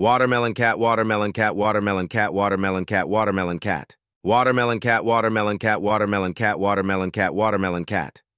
Watermelon cat, watermelon cat, watermelon cat, watermelon cat, watermelon cat. Watermelon cat, watermelon cat, watermelon cat, watermelon cat, watermelon cat.